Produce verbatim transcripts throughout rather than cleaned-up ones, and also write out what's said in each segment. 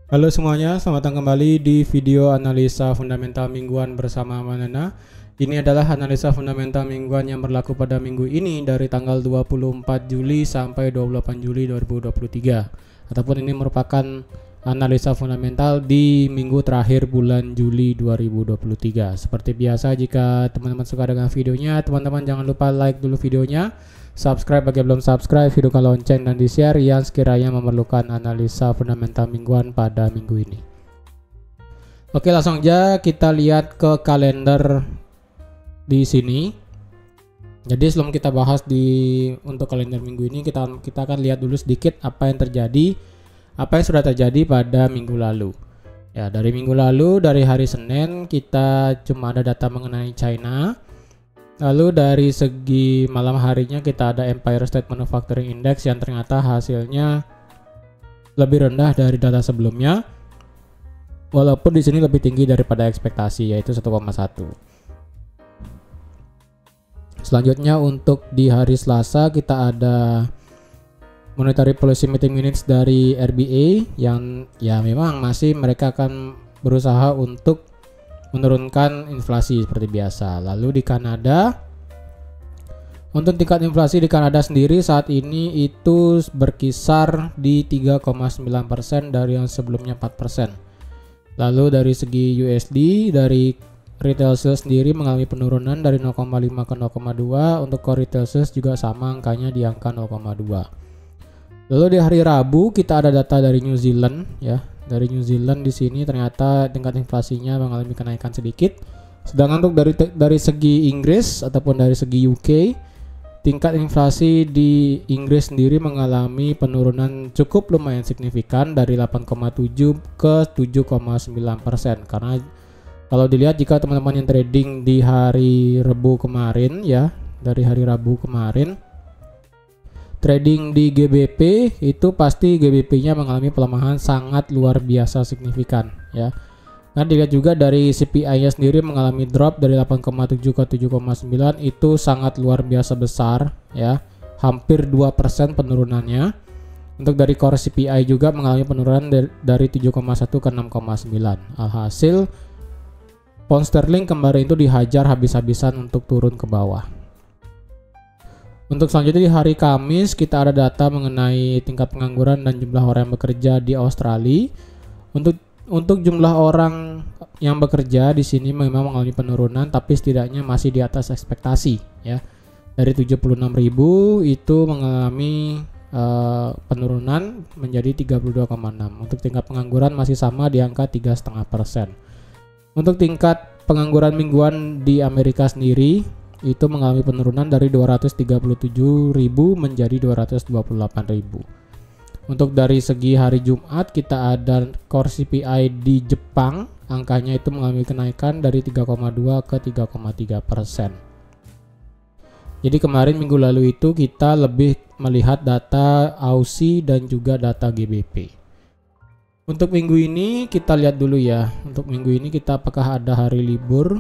Halo semuanya, selamat datang kembali di video analisa fundamental mingguan bersama Manana. Ini adalah analisa fundamental mingguan yang berlaku pada minggu ini dari tanggal dua puluh empat Juli sampai dua puluh delapan Juli dua ribu dua puluh tiga. Ataupun ini merupakan analisa fundamental di minggu terakhir bulan Juli dua ribu dua puluh tiga. Seperti biasa, jika teman-teman suka dengan videonya, teman-teman jangan lupa like dulu videonya, subscribe bagi yang belum subscribe, video ke lonceng, dan di share yang sekiranya memerlukan analisa fundamental mingguan pada minggu ini. Oke, langsung aja kita lihat ke kalender di sini. Jadi sebelum kita bahas di untuk kalender minggu ini, kita kita akan lihat dulu sedikit apa yang terjadi, apa yang sudah terjadi pada minggu lalu. Ya, dari minggu lalu, dari hari Senin kita cuma ada data mengenai China. Lalu dari segi malam harinya kita ada Empire State Manufacturing Index yang ternyata hasilnya lebih rendah dari data sebelumnya, walaupun di sini lebih tinggi daripada ekspektasi, yaitu satu koma satu. Selanjutnya untuk di hari Selasa kita ada Monetary Policy Meeting Minutes dari R B A yang ya memang masih mereka akan berusaha untuk menurunkan inflasi seperti biasa. Lalu di Kanada, untuk tingkat inflasi di Kanada sendiri saat ini itu berkisar di tiga koma sembilan persen dari yang sebelumnya empat persen. Lalu dari segi U S D, dari retail sales sendiri mengalami penurunan dari nol koma lima ke nol koma dua. Untuk core retail sales juga sama, angkanya di angka nol koma dua. Lalu di hari Rabu kita ada data dari New Zealand ya. Dari New Zealand di sini ternyata tingkat inflasinya mengalami kenaikan sedikit. Sedangkan untuk dari dari segi Inggris ataupun dari segi U K, tingkat inflasi di Inggris sendiri mengalami penurunan cukup lumayan signifikan dari delapan koma tujuh ke tujuh koma sembilan persen. Karena kalau dilihat jika teman-teman yang trading di hari Rabu kemarin ya, dari hari Rabu kemarin trading di G B P itu pasti G B P-nya mengalami pelemahan sangat luar biasa signifikan ya. Nah, dilihat juga dari C P I-nya sendiri mengalami drop dari delapan koma tujuh ke tujuh koma sembilan, itu sangat luar biasa besar ya. Hampir dua persen penurunannya. Untuk dari core C P I juga mengalami penurunan dari, dari tujuh koma satu ke enam koma sembilan. Alhasil pound sterling kemarin itu dihajar habis-habisan untuk turun ke bawah. Untuk selanjutnya di hari Kamis kita ada data mengenai tingkat pengangguran dan jumlah orang yang bekerja di Australia. Untuk untuk jumlah orang yang bekerja di sini memang mengalami penurunan, tapi setidaknya masih di atas ekspektasi ya. Dari tujuh puluh enam ribu itu mengalami uh, penurunan menjadi tiga puluh dua koma enam. Untuk tingkat pengangguran masih sama di angka tiga koma lima persen. Untuk tingkat pengangguran mingguan di Amerika sendiri itu mengalami penurunan dari dua ratus tiga puluh tujuh ribu menjadi dua ratus dua puluh delapan ribu. Untuk dari segi hari Jumat kita ada core C P I di Jepang, angkanya itu mengalami kenaikan dari tiga koma dua ke tiga koma tiga persen. Jadi kemarin minggu lalu itu kita lebih melihat data Aussie dan juga data G B P. Untuk minggu ini kita lihat dulu ya. Untuk minggu ini kita apakah ada hari libur?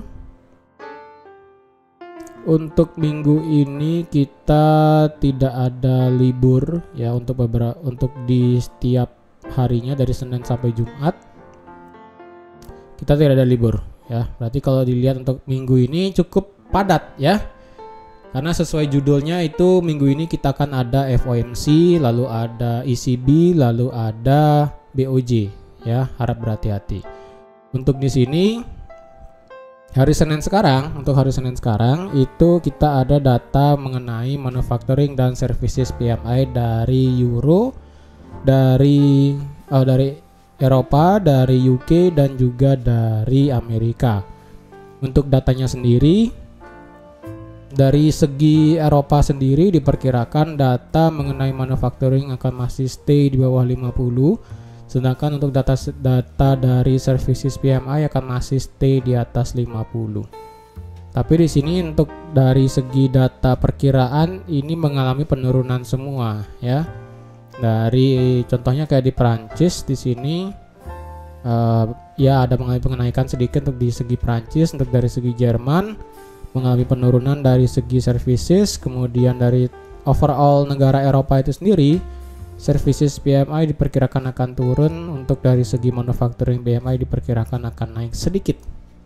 Untuk minggu ini kita tidak ada libur ya, untuk beberapa untuk di setiap harinya dari Senin sampai Jumat kita tidak ada libur ya. Berarti kalau dilihat untuk minggu ini cukup padat ya. Karena sesuai judulnya itu minggu ini kita akan ada F O M C, lalu ada E C B, lalu ada B O J ya. Harap berhati-hati. Untuk di sini hari Senin sekarang, untuk hari Senin sekarang itu kita ada data mengenai manufacturing dan services P M I dari Euro, dari oh, dari Eropa, dari U K dan juga dari Amerika. Untuk datanya sendiri dari segi Eropa sendiri diperkirakan data mengenai manufacturing akan masih stay di bawah lima puluh. Sedangkan untuk data data dari services P M I akan masih stay di atas lima puluh. Tapi di sini untuk dari segi data perkiraan ini mengalami penurunan semua ya. Dari contohnya kayak di Prancis di sini uh, ya ada mengalami pengenaikan sedikit untuk di segi Prancis. Untuk dari segi Jerman mengalami penurunan dari segi services. Kemudian dari overall negara Eropa itu sendiri services P M I diperkirakan akan turun, untuk dari segi manufacturing P M I diperkirakan akan naik sedikit.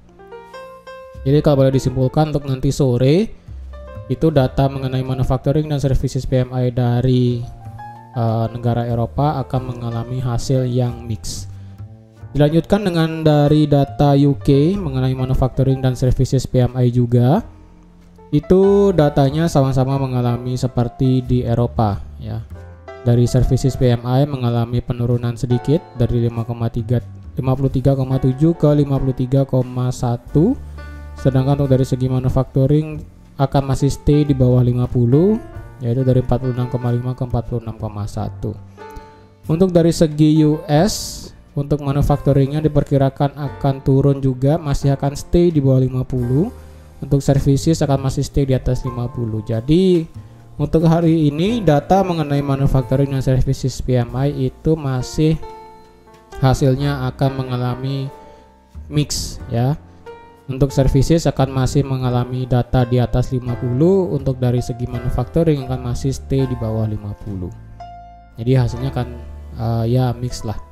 Jadi kalau boleh disimpulkan untuk nanti sore itu data mengenai manufacturing dan services P M I dari uh, negara Eropa akan mengalami hasil yang mix. Dilanjutkan dengan dari data U K mengenai manufacturing dan services P M I juga. Itu datanya sama-sama mengalami seperti di Eropa ya. Dari services P M I mengalami penurunan sedikit dari lima koma tiga koma tujuh ke lima puluh tiga koma satu. Sedangkan untuk dari segi manufacturing akan masih stay di bawah lima puluh, yaitu dari empat puluh enam koma lima ke empat puluh enam koma satu. Untuk dari segi U S, untuk manufacturingnya diperkirakan akan turun juga, masih akan stay di bawah lima puluh. Untuk services akan masih stay di atas lima puluh. Jadi untuk hari ini data mengenai manufacturing dan services P M I itu masih hasilnya akan mengalami mix ya. Untuk services akan masih mengalami data di atas lima puluh, untuk dari segi manufacturing akan masih stay di bawah lima puluh. Jadi hasilnya akan uh, ya mix lah.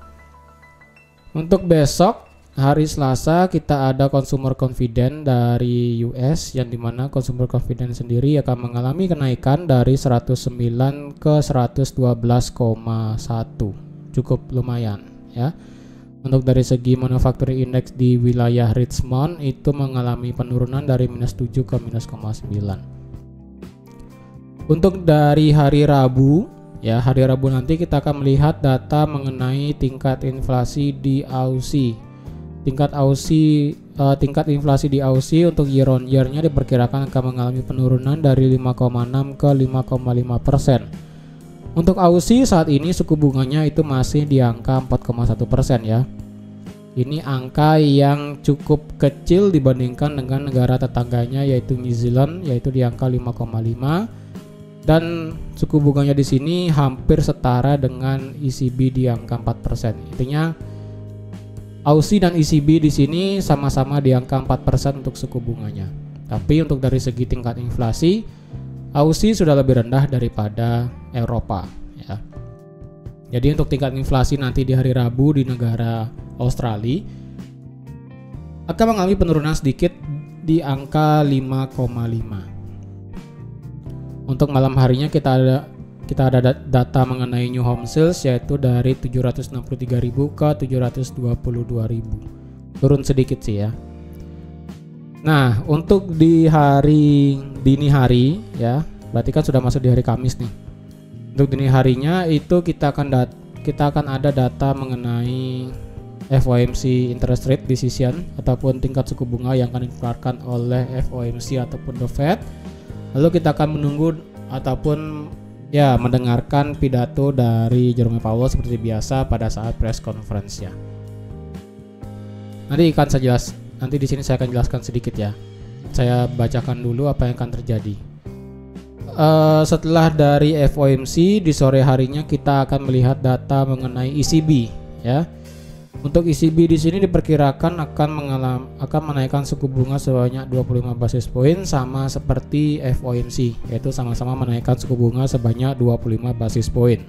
Untuk besok hari Selasa kita ada consumer confidence dari U S, yang dimana consumer confidence sendiri akan mengalami kenaikan dari seratus sembilan ke seratus dua belas koma satu, cukup lumayan ya. Untuk dari segi manufacturing index di wilayah Richmond itu mengalami penurunan dari minus tujuh ke minus nol koma sembilan. Untuk dari hari Rabu ya, hari Rabu nanti kita akan melihat data mengenai tingkat inflasi di Aussie. Tingkat Aussie uh, tingkat inflasi di Aussie untuk year on year-nya diperkirakan akan mengalami penurunan dari lima koma enam ke lima koma lima persen. Untuk Aussie saat ini suku bunganya itu masih di angka empat koma satu persen ya. Ini angka yang cukup kecil dibandingkan dengan negara tetangganya yaitu New Zealand, yaitu di angka lima koma lima, dan suku bunganya di sini hampir setara dengan E C B di angka empat persen. Intinya Aussie dan E C B di sini sama-sama di angka empat persen untuk suku bunganya. Tapi untuk dari segi tingkat inflasi, Aussie sudah lebih rendah daripada Eropa ya. Jadi untuk tingkat inflasi nanti di hari Rabu di negara Australia akan mengalami penurunan sedikit di angka lima koma lima. Untuk malam harinya kita ada kita ada data mengenai new home sales, yaitu dari tujuh ratus enam puluh tiga ribu ke tujuh ratus dua puluh dua ribu. Turun sedikit sih ya. Nah, untuk di hari dini hari ya, berarti kan sudah masuk di hari Kamis nih. Untuk dini harinya itu kita akan dat kita akan ada data mengenai F O M C interest rate decision ataupun tingkat suku bunga yang akan dikeluarkan oleh F O M C ataupun The Fed. Lalu kita akan menunggu ataupun ya mendengarkan pidato dari Jerome Powell seperti biasa pada saat press conference ya. Nanti akan saya jelas Nanti di sini saya akan jelaskan sedikit ya. Saya bacakan dulu apa yang akan terjadi. Uh, setelah dari F O M C di sore harinya kita akan melihat data mengenai E C B ya. Untuk E C B di sini diperkirakan akan mengalami akan menaikkan suku bunga sebanyak dua puluh lima basis point sama seperti F O M C, yaitu sama-sama menaikkan suku bunga sebanyak dua puluh lima basis point.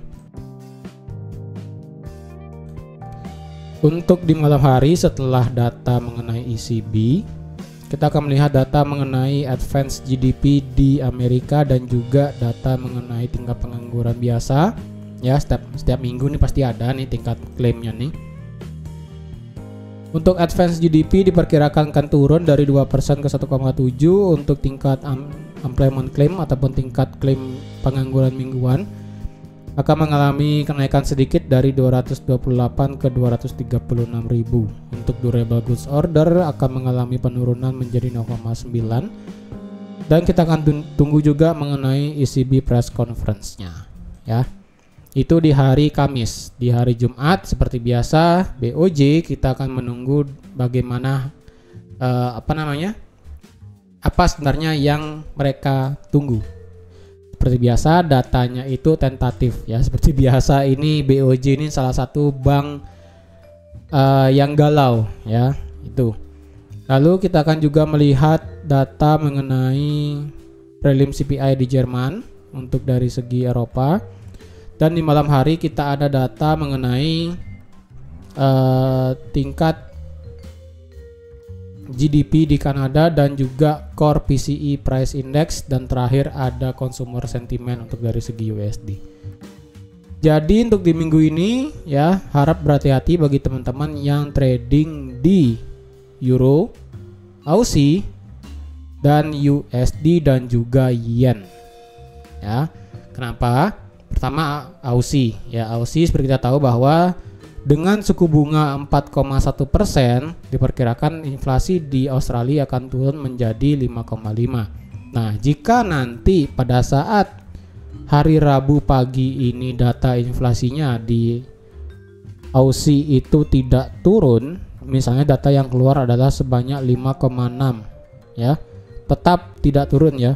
Untuk di malam hari setelah data mengenai E C B, kita akan melihat data mengenai advance G D P di Amerika dan juga data mengenai tingkat pengangguran biasa. Ya, setiap setiap minggu nih pasti ada nih tingkat klaimnya nih. Untuk advance G D P diperkirakan akan turun dari dua persen ke satu koma tujuh. Untuk tingkat um, employment claim ataupun tingkat klaim pengangguran mingguan akan mengalami kenaikan sedikit dari dua ratus dua puluh delapan ke dua ratus tiga puluh enam ribu. Untuk durable goods order akan mengalami penurunan menjadi nol koma sembilan. Dan kita akan tunggu juga mengenai E C B press conference-nya ya. Itu di hari Kamis. Di hari Jumat seperti biasa B O J kita akan menunggu bagaimana uh, apa namanya? Apa sebenarnya yang mereka tunggu. Seperti biasa datanya itu tentatif ya. Seperti biasa ini B O J ini salah satu bank uh, yang galau ya, itu. Lalu kita akan juga melihat data mengenai prelim C P I di Jerman untuk dari segi Eropa. Dan di malam hari kita ada data mengenai uh, tingkat G D P di Kanada dan juga Core P C E Price Index, dan terakhir ada Consumer Sentiment untuk dari segi U S D. Jadi untuk di minggu ini ya, harap berhati-hati bagi teman-teman yang trading di Euro, Aussie, dan U S D dan juga Yen. Ya, kenapa? Pertama Aussie. Ya, Aussie seperti kita tahu bahwa dengan suku bunga empat koma satu persen, diperkirakan inflasi di Australia akan turun menjadi lima koma lima. Nah, jika nanti pada saat hari Rabu pagi ini data inflasinya di Aussie itu tidak turun, misalnya data yang keluar adalah sebanyak lima koma enam, ya, tetap tidak turun ya.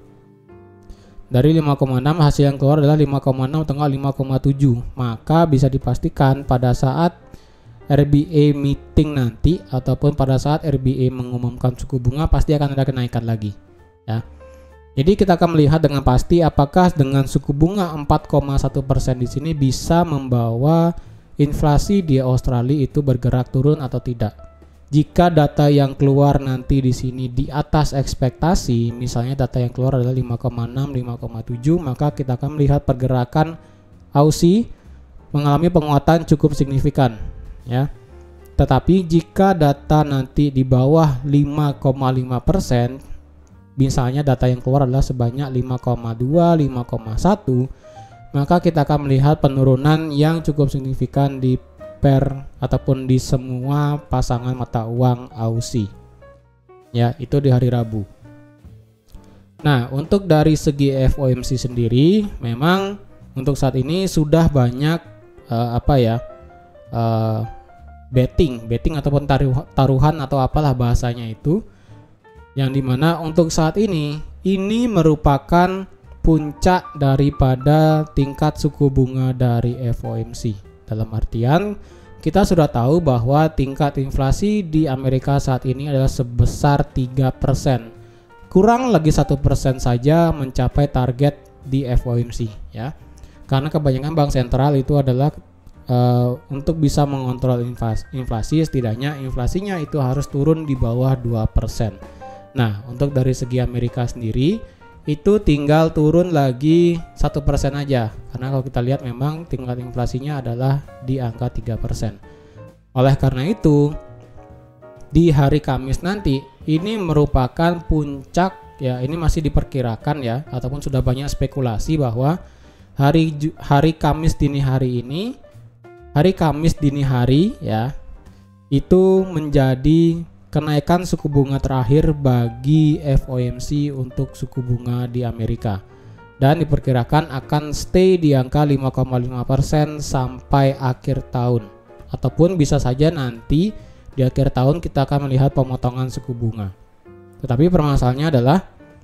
Dari lima koma enam hasil yang keluar adalah lima koma enam atau lima koma tujuh, maka bisa dipastikan pada saat R B A meeting nanti ataupun pada saat R B A mengumumkan suku bunga pasti akan ada kenaikan lagi ya. Jadi kita akan melihat dengan pasti apakah dengan suku bunga empat koma satu persen di sini bisa membawa inflasi di Australia itu bergerak turun atau tidak. Jika data yang keluar nanti di sini di atas ekspektasi, misalnya data yang keluar adalah lima koma enam, lima koma tujuh, maka kita akan melihat pergerakan Aussie mengalami penguatan cukup signifikan ya. Tetapi jika data nanti di bawah lima koma lima persen, misalnya data yang keluar adalah sebanyak lima koma dua, lima koma satu, maka kita akan melihat penurunan yang cukup signifikan di per ataupun di semua pasangan mata uang Aussie. Ya, itu di hari Rabu. Nah, untuk dari segi F O M C sendiri, memang untuk saat ini sudah banyak uh, apa ya? Uh, betting, betting ataupun taruh, taruhan atau apalah bahasanya itu, yang dimana untuk saat ini ini merupakan puncak daripada tingkat suku bunga dari F O M C. Dalam artian kita sudah tahu bahwa tingkat inflasi di Amerika saat ini adalah sebesar tiga persen. Kurang lagi satu persen saja mencapai target di F O M C ya. Karena kebanyakan bank sentral itu adalah uh, untuk bisa mengontrol inflasi, inflasi setidaknya inflasinya itu harus turun di bawah dua persen. Nah, untuk dari segi Amerika sendiri itu tinggal turun lagi satu persen aja, karena kalau kita lihat memang tingkat inflasinya adalah di angka tiga persen. Oleh karena itu di hari Kamis nanti ini merupakan puncak ya, ini masih diperkirakan ya, ataupun sudah banyak spekulasi bahwa hari hari Kamis dini hari ini hari Kamis dini hari ya itu menjadi kenaikan suku bunga terakhir bagi F O M C untuk suku bunga di Amerika, dan diperkirakan akan stay di angka lima koma lima persen sampai akhir tahun, ataupun bisa saja nanti di akhir tahun kita akan melihat pemotongan suku bunga. Tetapi permasalahannya adalah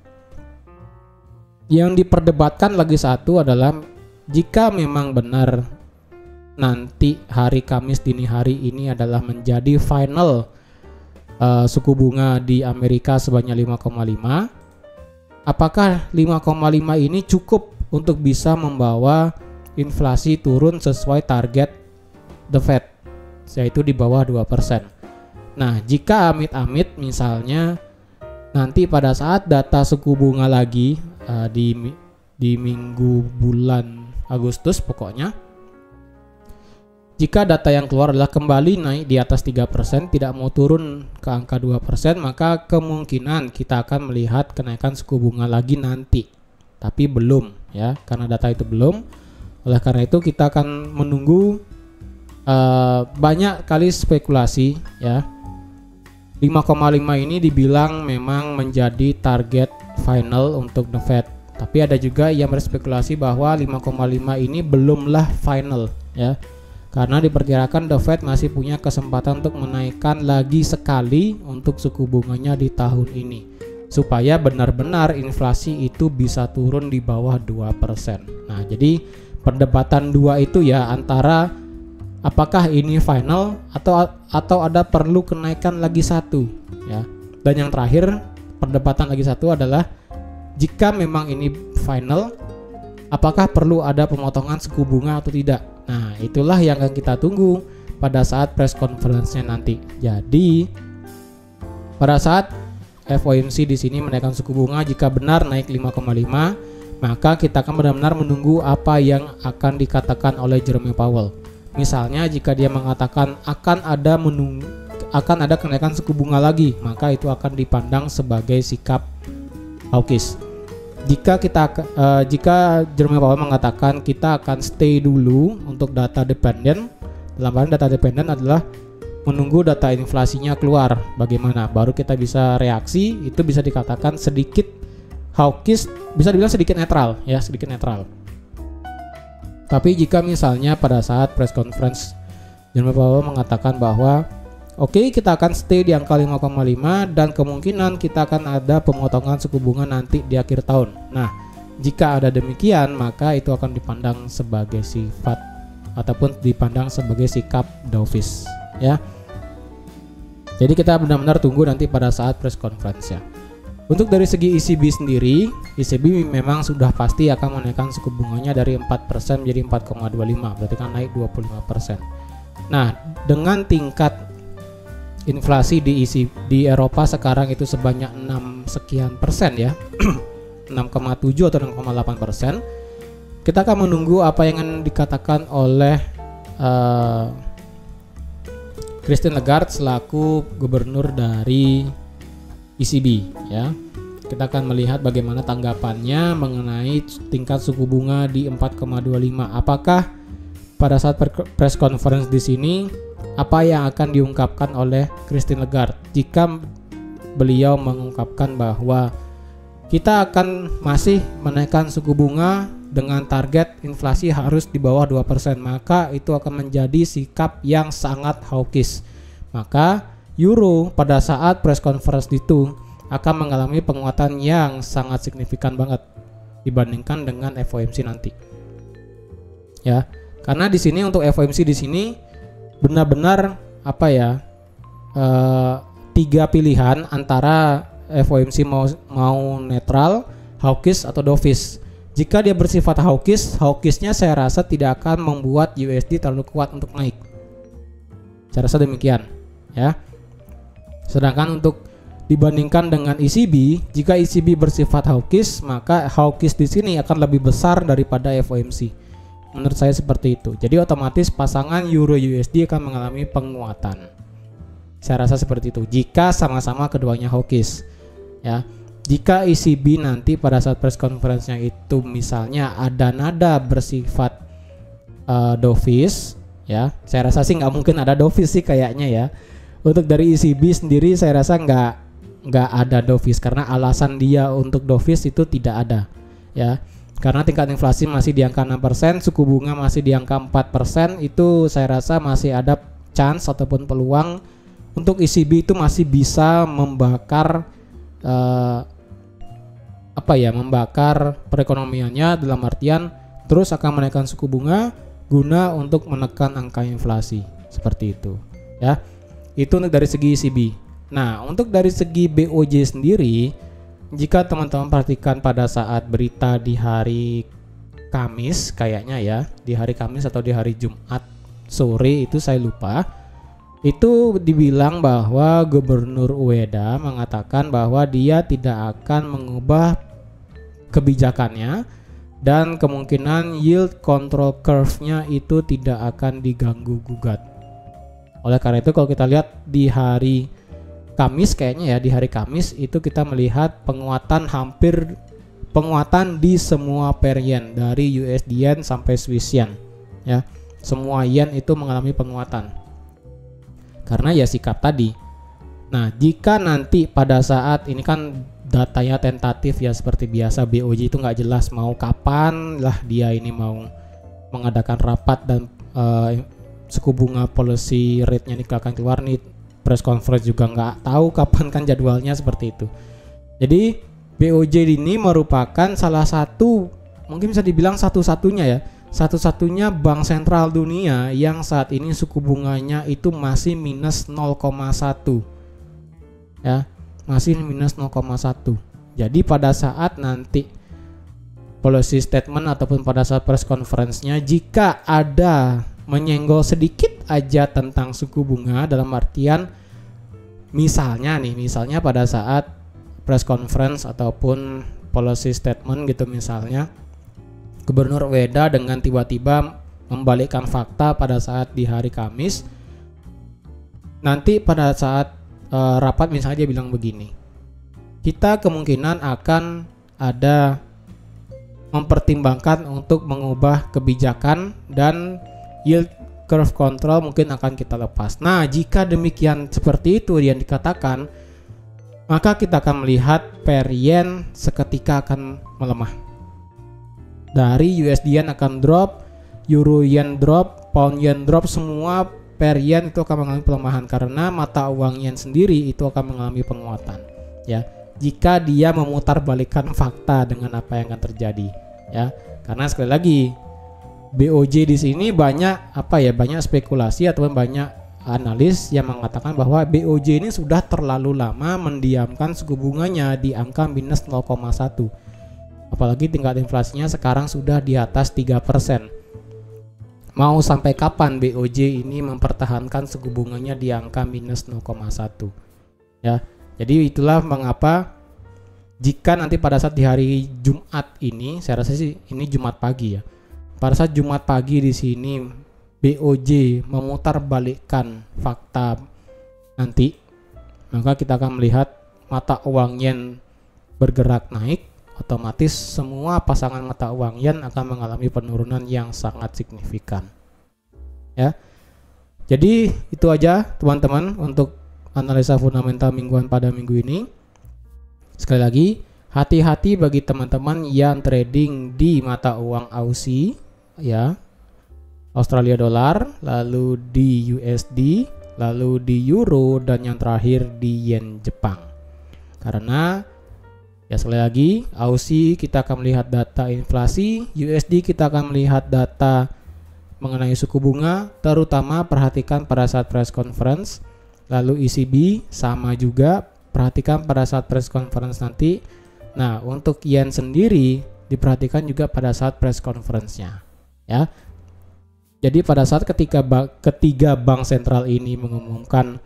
yang diperdebatkan lagi satu adalah jika memang benar nanti hari Kamis dini hari ini adalah menjadi final Uh, suku bunga di Amerika sebanyak lima koma lima, apakah lima koma lima ini cukup untuk bisa membawa inflasi turun sesuai target The Fed, yaitu di bawah dua persen. Nah, jika amit-amit misalnya nanti pada saat data suku bunga lagi uh, di di minggu bulan Agustus pokoknya, jika data yang keluar adalah kembali naik di atas tiga persen, tidak mau turun ke angka dua persen, maka kemungkinan kita akan melihat kenaikan suku bunga lagi nanti. Tapi belum ya, karena data itu belum. Oleh karena itu kita akan menunggu uh, banyak kali spekulasi ya. lima koma lima ini dibilang memang menjadi target final untuk The Fed. Tapi ada juga yang berspekulasi bahwa lima koma lima ini belumlah final ya. Karena diperkirakan The Fed masih punya kesempatan untuk menaikkan lagi sekali untuk suku bunganya di tahun ini, supaya benar-benar inflasi itu bisa turun di bawah dua persen. Nah, jadi perdebatan dua itu ya, antara apakah ini final atau atau ada perlu kenaikan lagi satu ya. Dan yang terakhir perdebatan lagi satu adalah jika memang ini final, apakah perlu ada pemotongan suku bunga atau tidak. Nah, itulah yang akan kita tunggu pada saat press conference-nya nanti. Jadi pada saat F O M C di sini menaikkan suku bunga, jika benar naik lima koma lima, maka kita akan benar-benar menunggu apa yang akan dikatakan oleh Jerome Powell. Misalnya jika dia mengatakan akan ada menunggu, akan ada kenaikan suku bunga lagi, maka itu akan dipandang sebagai sikap hawkish. Jika kita uh, jika Jerome Powell mengatakan kita akan stay dulu untuk data dependent, dalam hal data dependent adalah menunggu data inflasinya keluar bagaimana, baru kita bisa reaksi, itu bisa dikatakan sedikit hawkish, bisa dibilang sedikit netral ya, sedikit netral. Tapi jika misalnya pada saat press conference Jerome Powell mengatakan bahwa oke, okay, kita akan stay di angka lima koma lima dan kemungkinan kita akan ada pemotongan suku bunga nanti di akhir tahun. Nah, jika ada demikian, maka itu akan dipandang sebagai sifat ataupun dipandang sebagai sikap dovish, ya. Jadi kita benar-benar tunggu nanti pada saat press conference ya. Untuk dari segi E C B sendiri, E C B memang sudah pasti akan menaikkan suku bunganya dari empat persen menjadi empat koma dua lima, berarti kan naik dua puluh lima persen. Nah, dengan tingkat inflasi di isi di Eropa sekarang itu sebanyak enam sekian persen ya, enam koma tujuh atau enam koma delapan persen. Kita akan menunggu apa yang akan dikatakan oleh uh, Christine Lagarde selaku gubernur dari E C B ya. Kita akan melihat bagaimana tanggapannya mengenai tingkat suku bunga di empat koma dua lima. Apakah pada saat press conference di sini apa yang akan diungkapkan oleh Christine Lagarde jika beliau mengungkapkan bahwa kita akan masih menaikkan suku bunga dengan target inflasi harus di bawah dua persen, maka itu akan menjadi sikap yang sangat hawkish. Maka euro pada saat press conference itu akan mengalami penguatan yang sangat signifikan banget dibandingkan dengan F O M C nanti. Ya, karena di sini untuk F O M C di sini benar-benar apa ya, uh, tiga pilihan antara F O M C mau mau netral, hawkish atau dovish. Jika dia bersifat hawkish, hawkishnya saya rasa tidak akan membuat U S D terlalu kuat untuk naik. Saya rasa demikian ya. Sedangkan untuk dibandingkan dengan E C B, jika E C B bersifat hawkish, maka hawkish di sini akan lebih besar daripada F O M C. Menurut saya seperti itu. Jadi otomatis pasangan euro U S D akan mengalami penguatan. Saya rasa seperti itu. Jika sama-sama keduanya hawkish, ya. Jika E C B nanti pada saat press conference-nya itu misalnya ada nada bersifat uh, dovish, ya. Saya rasa sih nggak mungkin ada dovish sih kayaknya ya. Untuk dari E C B sendiri saya rasa nggak nggak ada dovish karena alasan dia untuk dovish itu tidak ada, ya. Karena tingkat inflasi masih di angka enam persen, suku bunga masih di angka empat persen, itu saya rasa masih ada chance ataupun peluang untuk E C B itu masih bisa membakar uh, apa ya, membakar perekonomiannya dalam artian terus akan menaikkan suku bunga guna untuk menekan angka inflasi, seperti itu ya. Itu untuk dari segi E C B. Nah, untuk dari segi B O J sendiri, jika teman-teman perhatikan pada saat berita di hari Kamis kayaknya ya, di hari Kamis atau di hari Jumat sore itu saya lupa, itu dibilang bahwa Gubernur Ueda mengatakan bahwa dia tidak akan mengubah kebijakannya dan kemungkinan yield control curve-nya itu tidak akan diganggu gugat. Oleh karena itu kalau kita lihat di hari Kamis kayaknya ya, di hari Kamis itu kita melihat penguatan hampir penguatan di semua pair yen dari U S D yen sampai Swiss yen ya. Semua yen itu mengalami penguatan. Karena ya sikap tadi. Nah, jika nanti pada saat ini kan datanya tentatif ya seperti biasa, B O J itu nggak jelas mau kapan lah dia ini mau mengadakan rapat dan uh, suku bunga policy rate-nya ini akan keluar nih. Press conference juga nggak tahu kapan kan jadwalnya, seperti itu. Jadi B O J ini merupakan salah satu, mungkin bisa dibilang satu-satunya ya, satu-satunya bank sentral dunia yang saat ini suku bunganya itu masih minus nol koma satu ya, masih minus nol koma satu. Jadi pada saat nanti policy statement ataupun pada saat press conference-nya, jika ada menyenggol sedikit aja tentang suku bunga, dalam artian misalnya nih, misalnya pada saat press conference ataupun policy statement gitu, misalnya Gubernur Ueda dengan tiba-tiba membalikkan fakta pada saat di hari Kamis, nanti pada saat uh, rapat misalnya dia bilang begini, kita kemungkinan akan ada mempertimbangkan untuk mengubah kebijakan dan yield curve control mungkin akan kita lepas. Nah, jika demikian seperti itu yang dikatakan, maka kita akan melihat pair yen seketika akan melemah. Dari U S D yen akan drop, euro yen drop, pound yen drop, semua pair yen itu akan mengalami pelemahan karena mata uang yen sendiri itu akan mengalami penguatan. Ya, jika dia memutarbalikkan fakta dengan apa yang akan terjadi, ya. Karena sekali lagi B O J di sini banyak apa ya, banyak spekulasi atau banyak analis yang mengatakan bahwa B O J ini sudah terlalu lama mendiamkan suku bunganya di angka minus nol koma satu. Apalagi tingkat inflasinya sekarang sudah di atas tiga persen. Mau sampai kapan B O J ini mempertahankan suku bunganya di angka minus nol koma satu? Ya. Jadi itulah mengapa jika nanti pada saat di hari Jumat ini, saya rasa sih ini Jumat pagi ya. Pada saat Jumat pagi di sini B O J memutarbalikkan fakta nanti, maka kita akan melihat mata uang yen bergerak naik, otomatis semua pasangan mata uang yen akan mengalami penurunan yang sangat signifikan. Ya. Jadi itu aja teman-teman untuk analisa fundamental mingguan pada minggu ini. Sekali lagi, hati-hati bagi teman-teman yang trading di mata uang Aussie, ya, Australia dollar, lalu di U S D, lalu di euro, dan yang terakhir di yen Jepang. Karena ya sekali lagi, Aussie kita akan melihat data inflasi, U S D kita akan melihat data mengenai suku bunga, terutama perhatikan pada saat press conference. Lalu E C B sama juga, perhatikan pada saat press conference nanti. Nah, untuk yen sendiri diperhatikan juga pada saat press conference-nya, ya. Jadi pada saat ketika ba- ketiga bank sentral ini mengumumkan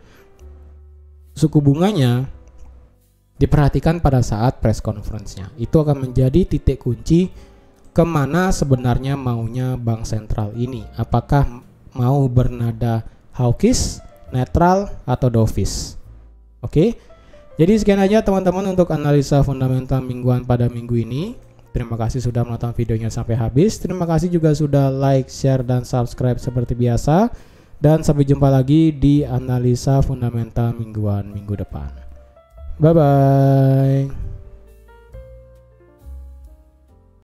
suku bunganya, diperhatikan pada saat press conference-nya. Itu akan menjadi titik kunci kemana sebenarnya maunya bank sentral ini. Apakah mau bernada hawkish, netral, atau dovish. Oke, jadi sekian aja teman-teman untuk analisa fundamental mingguan pada minggu ini. Terima kasih sudah menonton videonya sampai habis. Terima kasih juga sudah like, share, dan subscribe seperti biasa. Dan sampai jumpa lagi di analisa fundamental mingguan minggu depan. Bye bye.